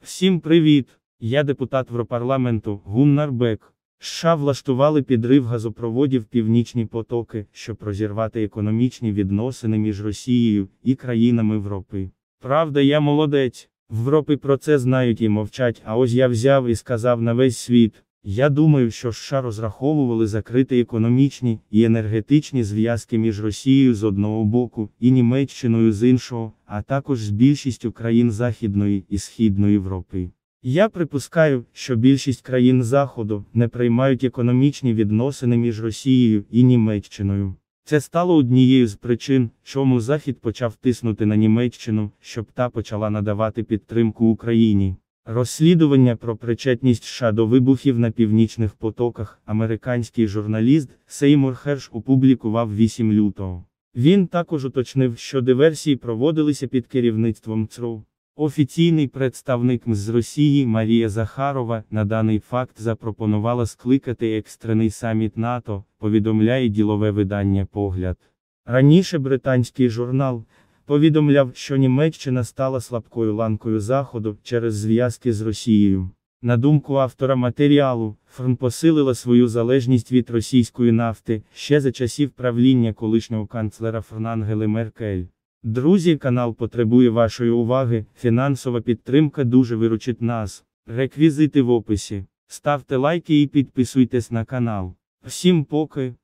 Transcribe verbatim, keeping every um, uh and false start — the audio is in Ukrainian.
Всім привіт! Я депутат Європарламенту Гуннар Бек. США влаштували підрив газопроводів «Північні потоки», щоб розірвати економічні відносини між Росією і країнами Європи. Правда, я молодець. В Європі про це знають і мовчать, а ось я взяв і сказав на весь світ. Я думаю, що США розраховували закрити економічні і енергетичні зв'язки між Росією з одного боку і Німеччиною з іншого, а також з більшістю країн Західної і Східної Європи. Я припускаю, що більшість країн Заходу не приймають економічні відносини між Росією і Німеччиною. Це стало однією з причин, чому Захід почав тиснути на Німеччину, щоб та почала надавати підтримку Україні. Розслідування про причетність США до вибухів на північних потоках американський журналіст Сеймур Херш опублікував вісімого лютого. Він також уточнив, що диверсії проводилися під керівництвом ЦРУ. Офіційний представник МЗС з Росії Марія Захарова на даний факт запропонувала скликати екстрений саміт НАТО, повідомляє ділове видання «Погляд». Раніше британський журнал повідомляв, що Німеччина стала слабкою ланкою Заходу через зв'язки з Росією. На думку автора матеріалу, ФРН посилила свою залежність від російської нафти ще за часів правління колишнього канцлера ФРН Ангели Меркель. Друзі, канал потребує вашої уваги, фінансова підтримка дуже виручить нас. Реквізити в описі. Ставте лайки і підписуйтесь на канал. Всім поки.